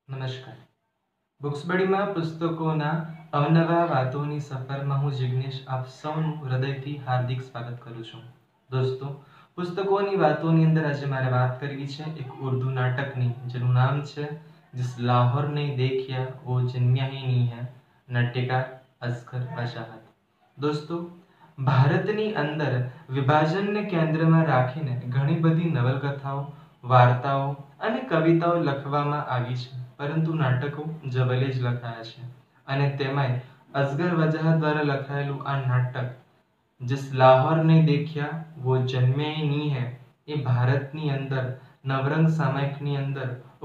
નમસ્કાર. બુક્સ બડીમાં પુસ્તકોના અવનવા વાતોની સફરમાં હું જિગ્નેશ આપ સૌનું હૃદયથી હાર્દિક સ્વાગત કરું છું. દોસ્તો, પુસ્તકોની વાતોની અંદર આજે મારે વાત કરવી છે એક ઉર્દુ નાટકની, જેનું નામ છે जिस लाहौर ने देखिया वो जन्म्या ही नहीं है, नाट्यकार અસગર વજાહત. દોસ્તો, ભારતની અંદર વિભાજનને કેન્દ્રમાં રાખીને ઘણી બધી નવલકથાઓ, વાર્તાઓ અને કવિતાઓ લખવામાં આવી છે, પરંતુ નાટકો જવલે જ લખાયા છે. અને તેમાંય અસગર વજાહત દ્વારા લખાયેલું આ નાટક जिस लाहौर ने देखा वो जन्मे ही नहीं है એ ભારતની અંદર નવરંગ સામાયિકની અંદર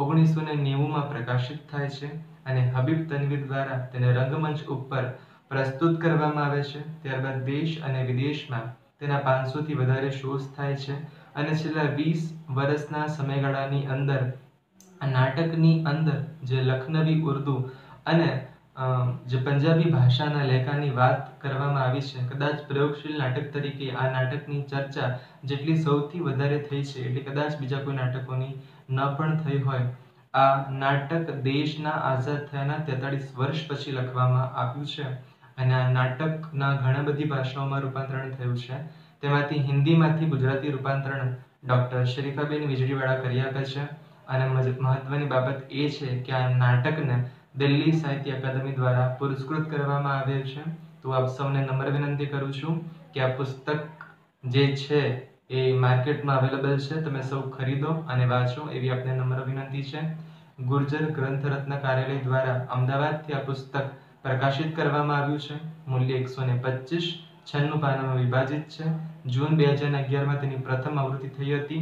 1990માં પ્રકાશિત થાય છે અને હબીબ તનવીર દ્વારા તેને રંગમંચ ઉપર પ્રસ્તુત કરવામાં આવે છે. ત્યારબાદ દેશ અને વિદેશમાં તેના 500થી વધારે શોઝ થાય છે અને છેલ્લા 20 વર્ષના સમયગાળાની અંદર આ નાટકની અંદર જે લખનવી ઉર્દુ અને જે પંજાબી ભાષાના લેખાની વાત કરવામાં આવી છે, કદાચ પ્રયોગશીલ નાટક તરીકે આ નાટકની ચર્ચા જેટલી સૌથી વધારે થઈ છે એટલી કદાચ બીજા કોઈ નાટકોની ન પણ થઈ હોય. આ નાટક દેશના આઝાદ થયાના 43 વર્ષ પછી લખવામાં આવ્યું છે અને આ નાટકના ઘણા બધી ભાષાઓમાં રૂપાંતરણ થયું છે. તેમાંથી હિન્દીમાંથી ગુજરાતી રૂપાંતરણ ડૉક્ટર શરીફાબેન વીજળીવાળા કરી આપે છે. અને મહત્વની બાબત એ છે કે આ નાટકને દિલ્હી સાહિત્ય અકાદમી દ્વારા પુરસ્કૃત કરવામાં આવેલ છે. તો આપ સૌને નમ્ર વિનંતી કરું છું કે આ પુસ્તક જે છે એ માર્કેટમાં અવેલેબલ છે, તમે સૌ ખરીદો અને વાંચો એવી આપને નમ્ર વિનંતી છે. ગુર્જર ગ્રંથ રત્ન કાર્યાલય દ્વારા અમદાવાદથી આ પુસ્તક પ્રકાશિત કરવામાં આવ્યું છે. મૂલ્ય 125, 96 પાનામાં વિભાજિત છે. જૂન 2011માં તેની પ્રથમ આવૃત્તિ થઈ હતી.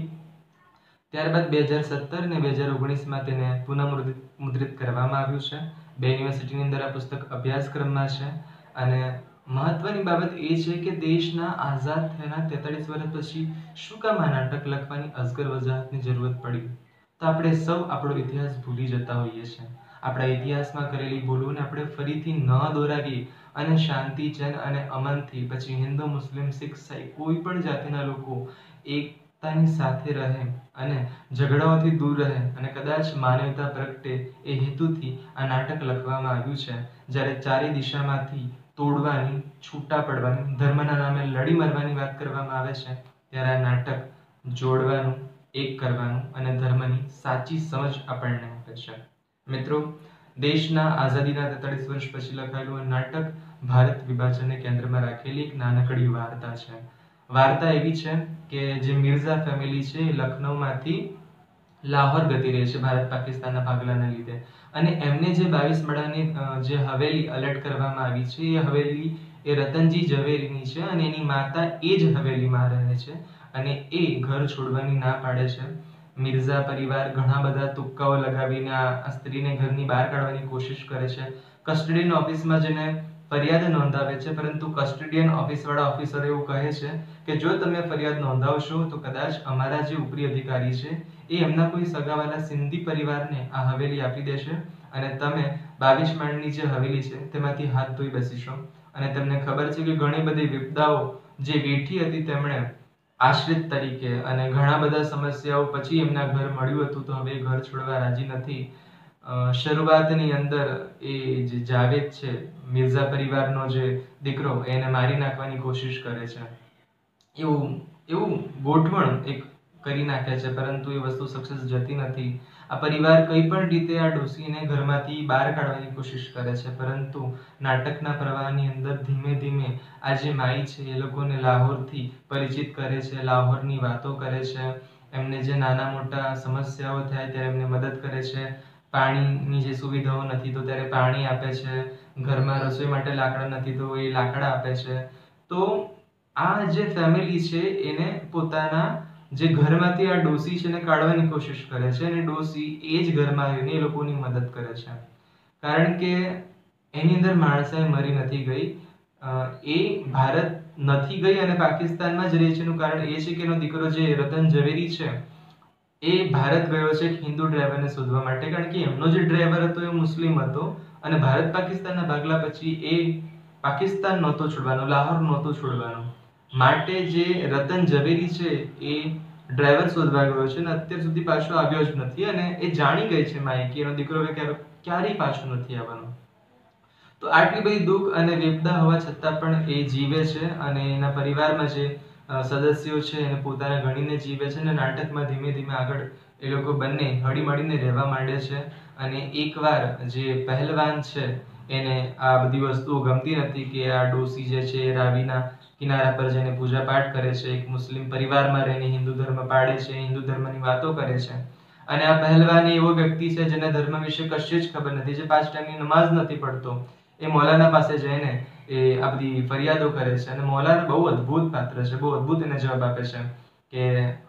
ત્યારબાદ 2017 અને 2019માં તેને પુનઃમુદ્રિત કરવામાં આવ્યું છે. બે યુનિવર્સિટીની અંદર આ પુસ્તક અભ્યાસક્રમમાં છે. અને મહત્વની બાબત એ છે કે દેશના આઝાદ થયાના 43 વર્ષ પછી શું કામ આ નાટક લખવાની અસગર વજાહતની જરૂરત પડી? તો આપણે સૌ આપણો ઇતિહાસ ભૂલી જતા હોઈએ છીએ. આપણા ઇતિહાસમાં કરેલી ભૂલોને આપણે ફરીથી ન દોહરાવીએ અને શાંતિ, ચેન અને અમનથી, પછી હિન્દુ, મુસ્લિમ, શીખ, ઈસાઈ કોઈ પણ જાતિના લોકો એકતાની સાથે રહે અને ઝઘડાઓથી દૂર રહે અને કદાચ માનવતા પ્રગટે એ હેતુથી આ નાટક લખવામાં આવ્યું છે. જ્યારે ચારે દિશામાંથી તોડવાની, છૂટા પડવાની, ધર્મના નામે લડી મરવાની વાત કરવામાં આવે છે, ત્યારે આ નાટક જોડવાનું, એક કરવાનું અને ધર્મની સાચી સમજ આપણને આપે છે. મિત્રો, દેશના આઝાદીના 43 વર્ષ પછી લખાયેલું આ નાટક ભારત વિભાજનને કેન્દ્રમાં રાખેલી એક નાનકડી વાર્તા છે. વાર્તા એવી છે કે જે મિર્ઝા ફેમિલી છે એ લખનૌમાંથી લાહોર ગતિ રહે છે ભારત પાકિસ્તાનના ભાગલાના લીધે. અને એમને જે 22 માળાની જે હવેલી અલર્ટ કરવામાં આવી છે એ હવેલી એ રતનજી ઝવેરીની છે અને એની માતા એ જ હવેલીમાં રહે છે અને એ ઘર છોડવાની ના પાડે છે. મિર્ઝા પરિવાર ઘણા બધા તુક્કાઓ લગાવીને આ સ્ત્રીને ઘરની બહાર કાઢવાની કોશિશ કરે છે. કસ્ટડીયન ઓફિસમાં જઈને ફરિયાદ નોંધાવે છે, પરંતુ કસ્ટડીયન ઓફિસવાળા ઓફિસર એવું કહે છે કે જો તમે ફરિયાદ નોંધાવશો તો કદાચ અમારા જે ઉપરી અધિકારી છે એ એમના કોઈ સગાવાલા સિંધી પરિવારને આ હવેલી આપી દેશે અને તમે 22 માળની જે હવેલી છે તેમાંથી હાથ ધોઈ બેસીશો. અને તમને ખબર છે કે ઘણી બધી વિપદાઓ જે વેઠી હતી તેમણે આશ્રિત તરીકે, અને ઘણા બધા સમસ્યાઓ પછી એમના ઘર મળ્યું હતું તો હવે ઘર છોડવા રાજી નથી. શરૂઆતની અંદર એ જે જાવેદ છે, મિર્ઝા પરિવારનો જે દીકરો, એને મારી નાખવાની કોશિશ કરે છે. એવું ગોઠવણ એક કરી નાખે છે, પરંતુ એ વસ્તુ સક્સેસ જતી નથી. આ પરિવાર કઈ પણ રીતે આ ડોસીને ઘરમાંથી બહાર કાઢવાની કોશિશ કરે છે, પરંતુ નાટકના પ્રવાહની અંદર ધીમે ધીમે આ જે માઈ છે એ લોકોને લાહોરથી પરિચિત કરે છે, લાહોરની વાતો કરે છે, એમને જે નાના મોટા સમસ્યાઓ થાય ત્યારે એમને મદદ કરે છે. પાણીની જે સુવિધાઓ નથી તો ત્યારે પાણી આપે છે. ઘરમાં રસોઈ માટે લાકડા નથી તો એ લાકડા આપે છે. તો આ જે ફેમિલી છે એને પોતાના જે ઘરમાંથી આ ડોસી છે એને કાઢવાની કોશિશ કરે છે અને ડોસી એ જ ઘરમાં આવીને એ લોકોની મદદ કરે છે. કારણ કે એની અંદર માણસાઈ મરી નથી ગઈ, એ ભારત નથી ગઈ અને પાકિસ્તાનમાં જ રહે છે. એનું કારણ એ છે કે એનો દીકરો જે રતન ઝવેરી છે એ ભારત ગયો છે એક હિન્દુ ડ્રાઈવરને શોધવા માટે, કારણ કે એમનો જે ડ્રાઈવર હતો એ મુસ્લિમ હતો અને ભારત પાકિસ્તાનના ભાગલા પછી એ પાકિસ્તાન નહોતો છોડવાનો, લાહોર નહોતો છોડવાનો. માટે જે રતન ઝવેરી છે એ ડ્રાઈવર શોધવા ગયો છે અને અત્યાર સુધી પાછો આવ્યો જ નથી, અને એ જાણી ગઈ છે માઈ કે એનો દીકરો ક્યારેય પાછો નથી આવવાનો. તો આટલી બધી દુઃખ અને વિપદા હોવા છતાં પણ એ જીવે છે અને એના પરિવારમાં જે સદસ્યો છે એને પોતાને ગણીને જીવે છે, અને નાટકમાં ધીમે ધીમે આગળ એ લોકો બંને હળી મળીને રહેવા માંડે છે. અને એકવાર જે પહેલવાન છે એને આ બધી વસ્તુઓ ગમતી નથી કે આ ડોસી જે છે એ રાવીના કિનારા પર જઈને પૂજા પાઠ કરે છે, એક મુસ્લિમ પરિવારમાં રહીને હિન્દુ ધર્મ પાળે છે, હિન્દુ ધર્મની વાતો કરે છે. અને આ પહેલવાન એવો વ્યક્તિ છે જેને ધર્મ વિશે કશું જ ખબર નથી, જે 5 ટાઈમની નમાઝ નથી પડતો. એ મૌલાના પાસે જઈને એ આ બધી ફરિયાદો કરે છે, અને મૌલાના બહુ અદ્ભુત પાત્ર છે, બહુ અદ્ભુત એને જવાબ આપે છે કે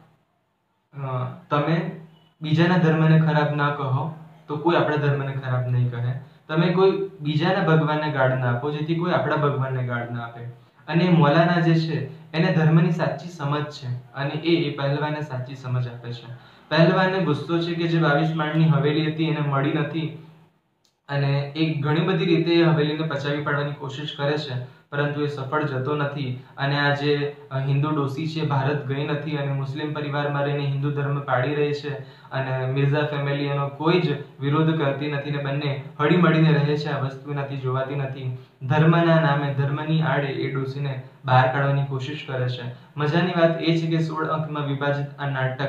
તમે બીજાના ધર્મને ખરાબ ના કહો તો કોઈ આપણા ધર્મને ખરાબ નહીં કહે. તમે કોઈ બીજાના ભગવાનને ગાળ ના આપો જેથી કોઈ આપણા ભગવાનને ગાળ ના આપે. અને મૌલાના જે છે એને ધર્મની સાચી સમજ છે, અને એ પહેલવાનને સાચી સમજ આપે છે. પહેલવાનને ગુસ્સો છે કે જે 22 માળની હવેલી હતી એને મળી નથી, અને એ ઘણી બધી રીતે હવેલીને પચાવી પાડવાની કોશિશ કરે છે, પરંતુ એ સફળ જતો નથી. અને આ જે હિન્દુ ડોસી છે ભારત ગઈ નથી અને મુસ્લિમ પરિવારમાં રહીને હિન્દુ ધર્મ પાળી રહી છે, અને મિર્ઝા ફેમિલી એનો કોઈ જ વિરોધ કરતી નથી, ને બંને હળી મળીને રહે છે. આ વસ્તુ એનાથી જોવાતી નથી. ધર્મના નામે, ધર્મની આડે એ ડોસીને બહાર કાઢવાની કોશિશ કરે છે. મજાની વાત એ છે કે 16 અંકમાં વિભાજિત આ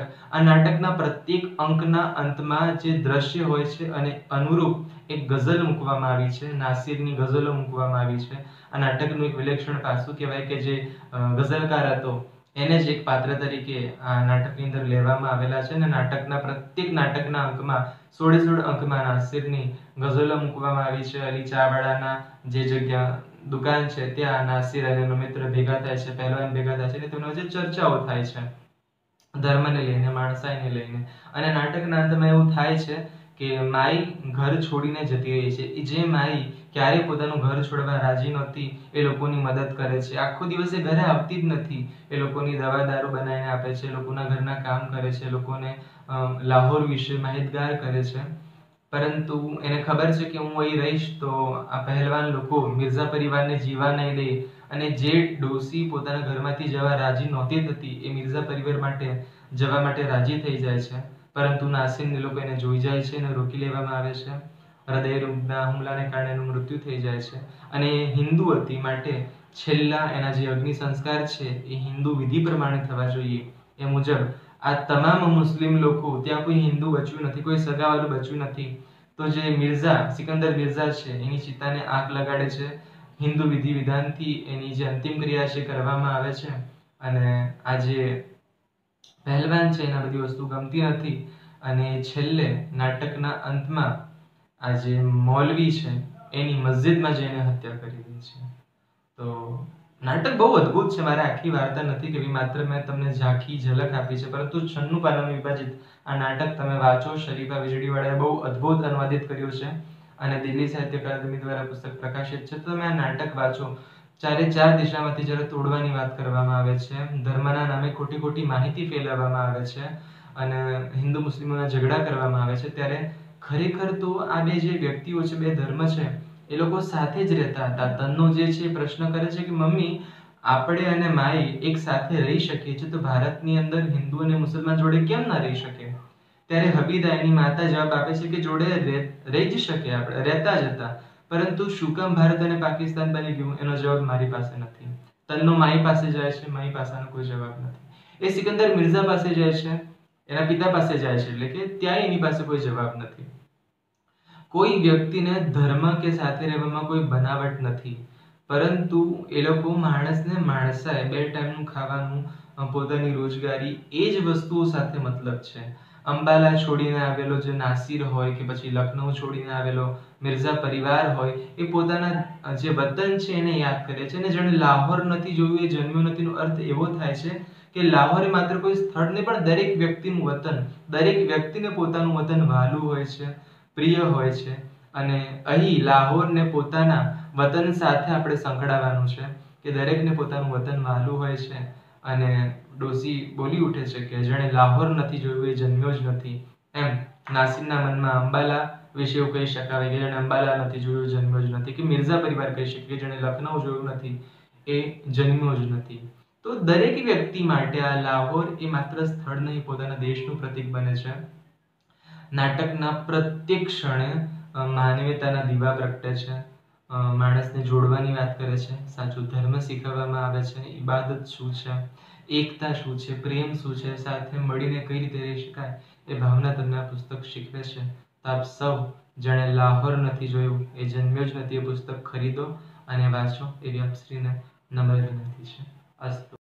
નાટકના પ્રત્યેક અંકના અંતમાં જે દ્રશ્ય હોય છે અને અનુરૂપ એક ગઝલ મૂકવામાં આવી છે, નાસિરની ગઝલો મૂકવામાં આવી છે. આ નાટકનું એક વિલક્ષણ પાસું કહેવાય કે જે ગઝલકાર હતો એને જ એક પાત્ર તરીકે આ નાટકની અંદર લેવામાં આવેલા છે, અને પ્રત્યેક નાટકના અંકમાં 16 અંકમાં નાસિરની ગઝલો મૂકવામાં આવી છે. અલી ચાવાળાના જે જગ્યા દુકાન છે ત્યાં નાસિર અને એનો મિત્ર ભેગા થાય છે, પહેલવાન ભેગા થાય છે, અને તેનો જે ચર્ચાઓ થાય છે ધર્મને લઈને, માણસાઈને લઈને. અને નાટકના અંતમાં એવું થાય છે કે માઈ ઘર છોડીને જતી રહી છે. જે માઈ ક્યારેય પોતાનું ઘર છોડવા રાજી નહોતી એ લોકોની મદદ કરે છે, આખો દિવસ એ ઘરે આવતી જ નથી, એ લોકોની દવા દારૂ બનાવીને આપે છે, લોકોના ઘરના કામ કરે છે, લોકોને લાહોર વિશે માહિતગાર કરે છે. પરંતુ એને ખબર છે કે હું અહીં રહીશ તો આ પહેલવાન લોકો મિર્ઝા પરિવારને જીવા નહીં દે, અને જે ડોસી પોતાના ઘરમાંથી જવા રાજી નહોતી થતી એ મિર્ઝા પરિવાર માટે જવા માટે રાજી થઈ જાય છે. પરંતુ નાસિરને લોકો એને જોઈ જાય છે અને રોકી લેવામાં આવે છે. હૃદયરોગના હુમલાને કારણે એનું મૃત્યુ થઈ જાય છે, અને હિન્દુ હતી માટે છેલ્લા એના જે અગ્નિ સંસ્કાર છે એ હિન્દુ વિધિ પ્રમાણે થવા જોઈએ. એ મુજબ આ તમામ મુસ્લિમ લોકો, ત્યાં કોઈ હિન્દુ બચ્યું નથી, કોઈ સગાવાલું બચ્યું નથી. તો જે સિકંદર મિર્ઝા છે એની ચિતાને આગ લગાડે છે. હિન્દુ વિધિ વિધાનથી એની જે અંતિમ ક્રિયા છે કરવામાં આવે છે. અને આ જે પહેલવાન છે એના બધી વસ્તુ ગમતી નથી, અને છેલ્લે નાટકના અંતમાં આ જે મૌલવી છે એની મસ્જિદમાં જઈને હત્યા કરી દે છે. તો નાટક બહુ અદ્ભુત છે. મારે આખી વાર્તા નથી કહેવી, માત્ર મેં તમને ઝાંખી ઝલક આપી છે. પરંતુ 96 પાનામાં વિભાજિત આ નાટક તમે વાંચો. શરીફા વીજળીવાળાએ બહુ અદ્ભુત અનુવાદિત કર્યું છે, અને દિલ્હી સાહિત્ય અકાદમી દ્વારા પુસ્તક પ્રકાશિત છે. તો તમે આ નાટક વાંચો. ચારે ચાર દિશામાંથી જ્યારે તોડવાની વાત કરવામાં આવે છે, ધર્મના નામે ખોટી ખોટી માહિતી ફેલાવવામાં આવે છે, અને હિન્દુ મુસ્લિમોના ઝઘડા કરવામાં આવે છે, ત્યારે ખરેખર તો આ બે જે વ્યક્તિઓ છે, બે ધર્મ છે, એ લોકો સાથે જ રહેતા હતા. તન્નો જે છે પ્રશ્ન કરે છે કે મમ્મી, આપણે અને માઈ એક સાથે રહી શકીએ છીએ, તો ભારતની અંદર હિન્દુ અને મુસલમાન જોડે કેમ ના રહી શકે? ત્યારે હબીદા એની માતા જવાબ આપે છે કે જોડે રહી જ શકે, આપણે રહેતા જ હતા, પરંતુ શું કામ ભારત અને પાકિસ્તાન બની ગયું એનો જવાબ મારી પાસે નથી. તન્નો માઈ પાસે જાય છે, માઈ પાસેનો કોઈ જવાબ નથી. એ સિકંદર મિર્ઝા પાસે જાય છે, એના પિતા પાસે જાય છે, એટલે કે ત્યાં એની પાસે કોઈ જવાબ નથી. કોઈ વ્યક્તિને ધર્મ કે સાથે રહેવામાં કોઈ બનાવટ નથી, પરંતુ એ લોકો માણસને માણસાય, 2 ટાઈમનું ખાવાનું, પોતાની રોજગારી, એ જ વસ્તુઓ સાથે મતલબ છે. અંબાલા છોડીને આવેલો જે નાસિર હોય કે પછી લખનઉ છોડીને આવેલો મિર્ઝા પરિવાર હોય, એ પોતાના જે વતન છે એને યાદ કરે છે. અને જેણે લાહોર નથી જોયું એ જન્મ્યો નથીનો અર્થ એવો થાય છે કે લાહોર એ માત્ર કોઈ સ્થળ નહીં, પણ દરેક વ્યક્તિનું વતન. દરેક વ્યક્તિને પોતાનું વતન વહાલું હોય છે, પ્રિય હોય છે, અને અહીં લાહોરને પોતાના વતન સાથે આપણે સંકળાવવાનું છે કે દરેકને પોતાનું વતન વહાલું હોય છે. અને ડોસી બોલી ઉઠે છે કે જેણે લાહોર નથી જોયું એ જન્મ્યો જ નથી. એમ નાસિરના મનમાં અંબાલા વિશે એવું કહી શકાય કે જેણે અંબાલા નથી જોયું જન્મ્યો જ નથી, કે મિર્ઝા પરિવાર કહી શકીએ જેણે લખનઉ જોયું નથી એ જન્મ્યો જ નથી. તો દરેક વ્યક્તિ માટે આ લાહોર એ માત્ર સ્થળ નહીં, પોતાના દેશનું પ્રતીક બને છે. નાટકના પ્રત્યેક ક્ષણે માનવીયતાના દીવા પ્રગટે છે, માણસને જોડવાની વાત કરે છે, સાચું ધર્મ શીખવવામાં આવે છે, ઇબાદત શું છે, એકતા શું છે, પ્રેમ શું છે, સાથે મળીને કઈ રીતે રહી શકાય એ ભાવના તમને આ પુસ્તક શીખવે છે. તો આપ સૌ જેણે લાહોર નથી જોયું, એ જન્મ્યો જ નથી, એ પુસ્તક ખરીદો અને વાંચો એવી આપશ્રીને નમ્ર વિનંતી છે. અસ્તુ.